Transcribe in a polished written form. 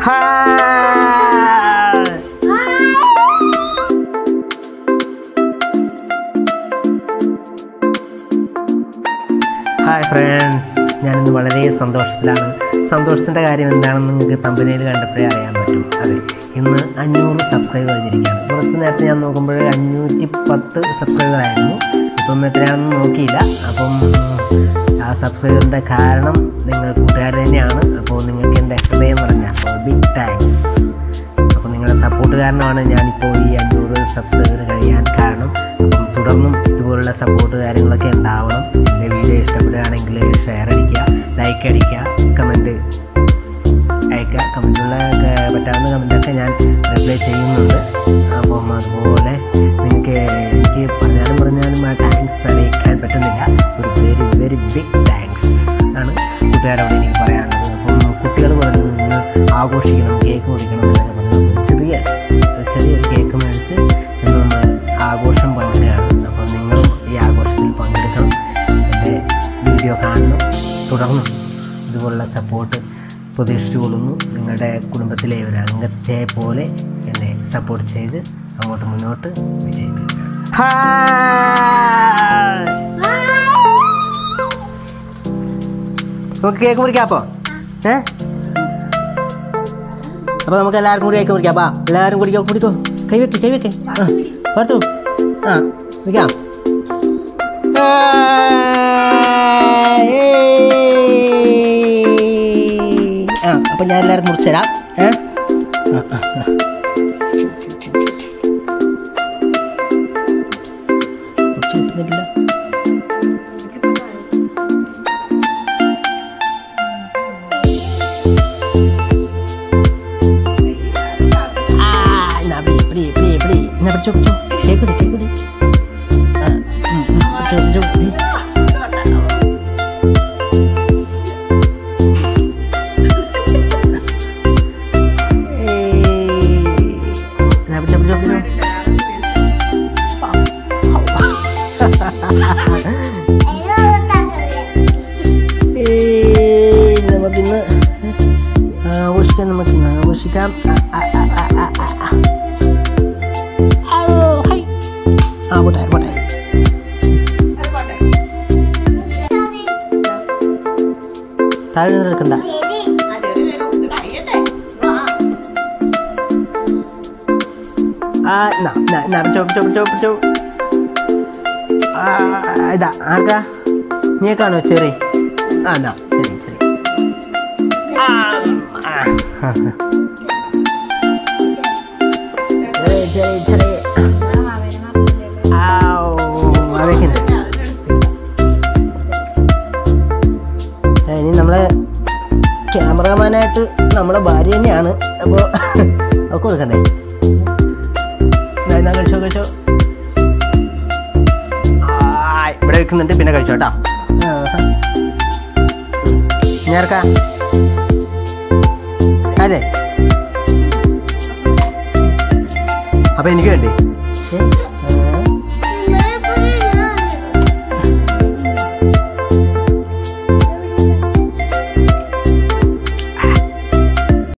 Hi friends, ഞാനിന്ന് വളരെ സന്തോഷത്തിലാണ്. സന്തോഷത്തിൻ്റെ കാര്യം എന്താണെന്ന് നിങ്ങൾക്ക് തമ്പനയിൽ കണ്ടപ്പോഴേ അറിയാൻ പറ്റും. അതെ, ഇന്ന് 500 സബ്സ്ക്രൈബ് കഴിഞ്ഞിരിക്കുകയാണ്. കുറച്ച് നേരത്തെ ഞാൻ നോക്കുമ്പോൾ 510 സബ്സ്ക്രൈബറായിരുന്നു. ഇപ്പം എത്രയാണെന്ന് നോക്കിയില്ല. അപ്പം ആ സബ്സ്ക്രൈബറിൻ്റെ കാരണം നിങ്ങൾ കൂട്ടുകാർ തന്നെയാണ്. അപ്പോൾ നിങ്ങൾക്ക് എൻ്റെ ഹൃദയം നിറഞ്ഞ ബിഗ് താങ്ക്സ്. അപ്പോൾ നിങ്ങളുടെ സപ്പോർട്ട് കാരണമാണ് ഞാനിപ്പോൾ ഈ 500 സബ്സ്ക്രൈബർ കഴിയാൻ കാരണം. അപ്പം തുടർന്നും ഇതുപോലുള്ള സപ്പോർട്ട് കാര്യങ്ങളൊക്കെ ഉണ്ടാവണം. എൻ്റെ വീഡിയോ ഇഷ്ടപ്പെടുകയാണെങ്കിൽ ഷെയർ അടിക്കുക, ലൈക്ക് അടിക്കുക, കമൻറ്റ് അയക്കുക. കമൻറ്റുള്ള പറ്റാവുന്ന കമൻറ്റൊക്കെ ഞാൻ റിപ്ലൈ ചെയ്യുന്നുണ്ട്. അപ്പം അതുപോലെ നിങ്ങൾക്ക് എനിക്ക് പറഞ്ഞാലും ആ താങ്ക്സ് അറിയിക്കാൻ പറ്റുന്നില്ല. ഒരു വെരി വെരി ബിഗ് താങ്ക്സ് ആണ് കൂട്ടുകാരോട് എനിക്ക് പറയാനുള്ളത്. അപ്പം കുട്ടികൾ പറഞ്ഞു ഇന്ന് ആഘോഷിക്കണം, കേക്ക് മുറിക്കണം എന്നൊക്കെ പറഞ്ഞു. ചെറിയൊരു കേക്ക് മേടിച്ച് ഇന്ന് നമ്മൾ ആഘോഷം പങ്കിടുകയാണ്. അപ്പോൾ നിങ്ങളും ഈ ആഘോഷത്തിൽ പങ്കെടുക്കണം, എൻ്റെ വീഡിയോ കാണണം. തുടർന്നും ഇതുപോലുള്ള സപ്പോർട്ട് പ്രതീക്ഷിച്ചുകൊള്ളുന്നു. നിങ്ങളുടെ കുടുംബത്തിലെ ഒരു അംഗത്തെ പോലെ എന്നെ സപ്പോർട്ട് ചെയ്ത് അങ്ങോട്ട് മുന്നോട്ട് വിജയിക്കുക. നമുക്ക് കേക്ക് മുറിക്കാം. അപ്പോൾ നമുക്ക് എല്ലാവർക്കും കൂടി കേക്ക് മുറിക്കാം. എല്ലാവരും കുടിക്കോ, കൈവെക്കേ പുറത്തു മുറിക്കാം. അപ്പം ഞാൻ എല്ലാവർക്കും മുറിച്ച് തരാം. നമുക്കിന്ന് ആഘോഷിക്കാം. പോട്ടെ താഴെ എടുക്കണ്ട. ഇതാ ആർക്കാ? നീക്കാണോ ചെറി? എന്നാ ശരി. ഇനി നമ്മളെ ക്യാമറമാനായിട്ട് നമ്മളെ ഭാര്യ തന്നെയാണ്. അപ്പോൾ അവർക്ക് കൊടുക്കണ്ടേ? കഴിച്ചോ. ഇവിടെ വെക്കുന്നുണ്ട്, പിന്നെ കഴിച്ചോട്ടാ. ഞാർക്കാ അല്ലേ? അപ്പം എനിക്ക് വേണ്ടേ?